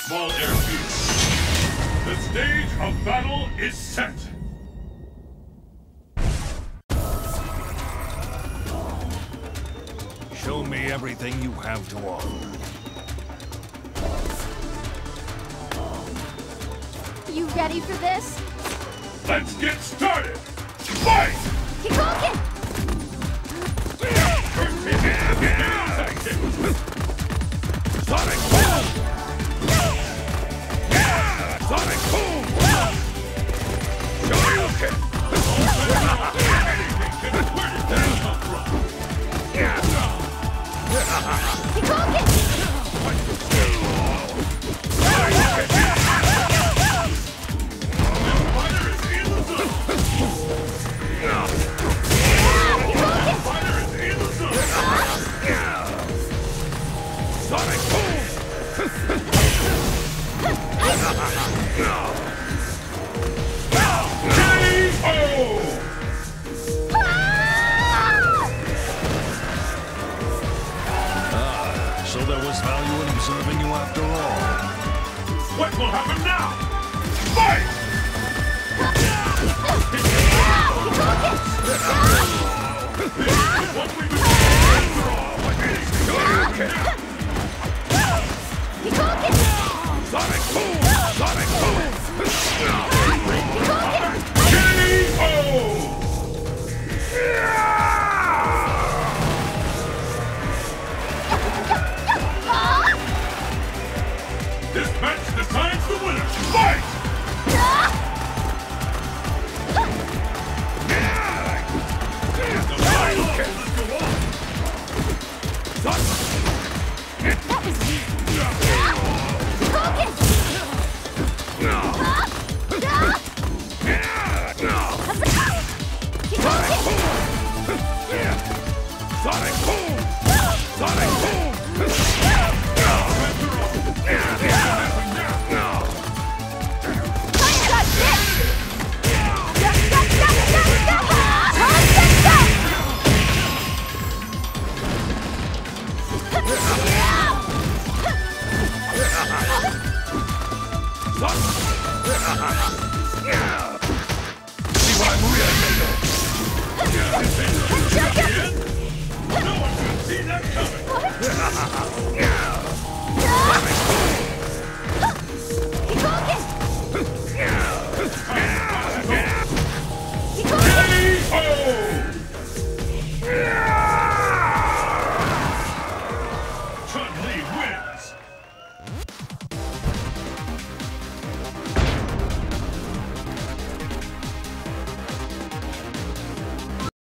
small airfield. The stage of battle is set. Show me everything you have to offer. You ready for this? Let's get started! Fight! Kikoken! Sonic Boom! Sonic Boom! Shoryuken! Where did that come from? Kikoken! Fighter is in the zone! Fighter is in the zone! Sonic Boom! So there was value in observing you after all. What will happen now? Fight! This is what we've been doing after all.